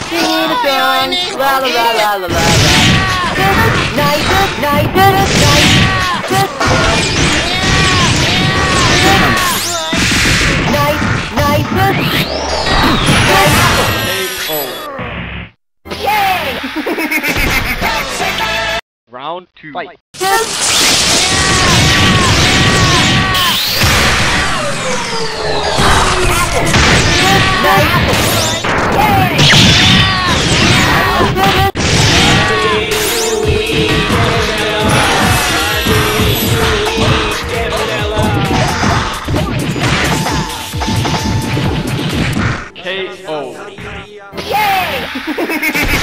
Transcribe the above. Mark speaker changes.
Speaker 1: Singing a song, la la la la la la. Good night, good night, good night, good night, night, good night. Yay!
Speaker 2: Round 2. Fight. KO.
Speaker 1: Yay!